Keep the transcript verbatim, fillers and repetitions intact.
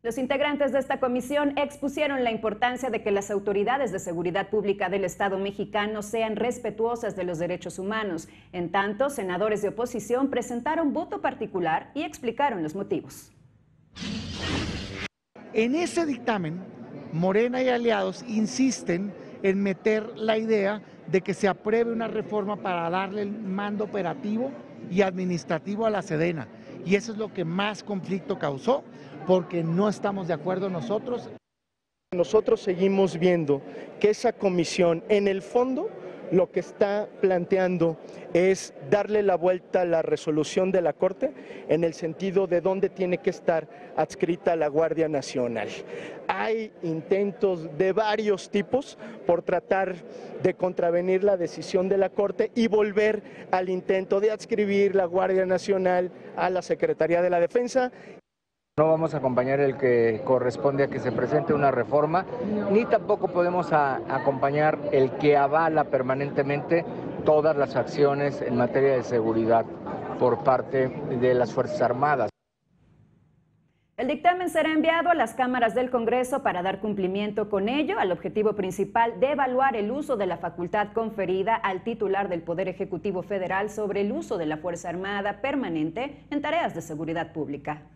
Los integrantes de esta comisión expusieron la importancia de que las autoridades de seguridad pública del Estado mexicano sean respetuosas de los derechos humanos. En tanto, senadores de oposición presentaron voto particular y explicaron los motivos. En ese dictamen, Morena y aliados insisten en meter la idea de que se apruebe una reforma para darle el mando operativo y administrativo a la Sedena. Y eso es lo que más conflicto causó, porque no estamos de acuerdo nosotros. Nosotros seguimos viendo que esa comisión, en el fondo, lo que está planteando es darle la vuelta a la resolución de la Corte en el sentido de dónde tiene que estar adscrita la Guardia Nacional. Hay intentos de varios tipos por tratar de contravenir la decisión de la Corte y volver al intento de adscribir la Guardia Nacional a la Secretaría de la Defensa. No vamos a acompañar el que corresponde a que se presente una reforma, ni tampoco podemos a, acompañar el que avala permanentemente todas las acciones en materia de seguridad por parte de las Fuerzas Armadas. El dictamen será enviado a las cámaras del Congreso para dar cumplimiento con ello al objetivo principal de evaluar el uso de la facultad conferida al titular del Poder Ejecutivo Federal sobre el uso de la Fuerza Armada permanente en tareas de seguridad pública.